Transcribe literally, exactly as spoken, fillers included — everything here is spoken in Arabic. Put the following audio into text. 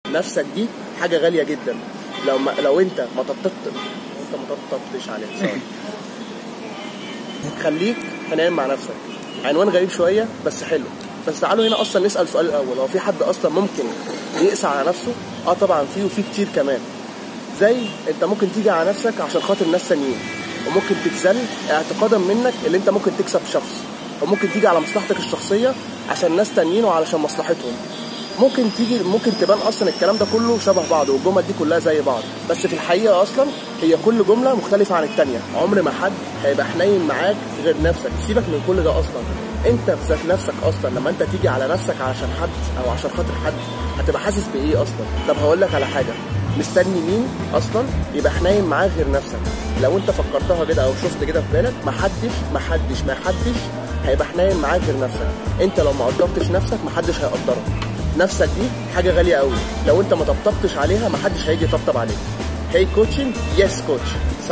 نفسك دي حاجه غاليه جدا. لو ما لو انت ما طبطبت انت ما طبطبتش عليها خليك حنين مع نفسك. عنوان غريب شويه بس حلو. بس تعالوا هنا اصلا نسال سؤال الاول، هو في حد اصلا ممكن يقسى على نفسه؟ اه طبعا في، وفي كتير كمان. زي انت ممكن تيجي على نفسك عشان خاطر ناس ثانيين، وممكن تتذل اعتقادا منك اللي انت ممكن تكسب شخص، وممكن تيجي على مصلحتك الشخصيه عشان ناس تانيين وعلشان مصلحتهم. ممكن تيجي ممكن تبان اصلا الكلام ده كله شبه بعض والجمل دي كلها زي بعض، بس في الحقيقه اصلا هي كل جمله مختلفه عن الثانيه. عمر ما حد هيبقى حنين معاك غير نفسك. سيبك من كل ده اصلا، انت في ذات نفسك اصلا لما انت تيجي على نفسك علشان حد او عشان خاطر حد هتبقى حاسس بايه اصلا؟ طب هقول لك على حاجه، مستني مين اصلا يبقى حنين معاك غير نفسك؟ لو انت فكرتها كده او شفت كده في بالك، محدش محدش محدش هيبقى حنين معاك غير نفسك. انت لو ما قدرتش نفسك محدش هيقدرك. نفسك دي حاجه غاليه قوي، لو انت ما طبطبتش عليها محدش هيجي يطبطب عليك. هي كوتشنج؟ يس كوتش.